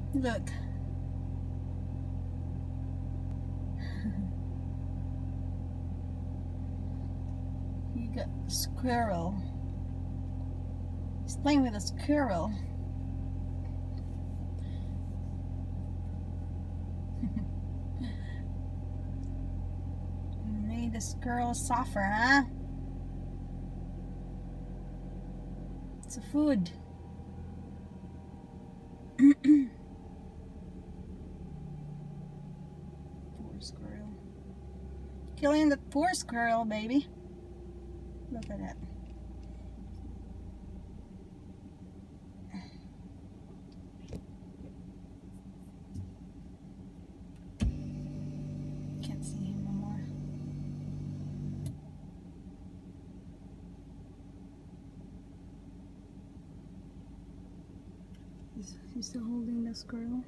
Look. You got the squirrel. He's playing with a squirrel. Made the squirrel suffer, huh? It's a food. Poor squirrel. Killing the poor squirrel, baby. Look at that. Can't see him no more. He's still holding the squirrel.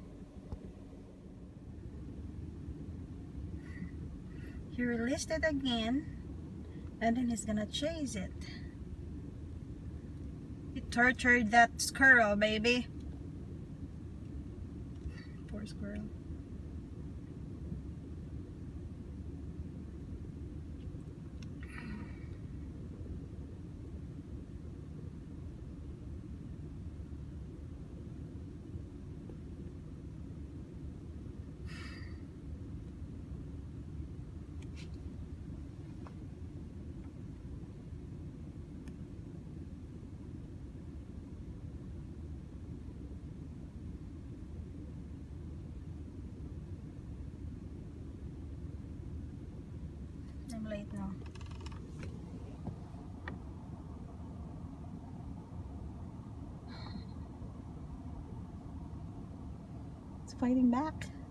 He released it again, and then he's gonna chase it. He tortured that squirrel, baby. Poor squirrel. I'm late now. It's fighting back.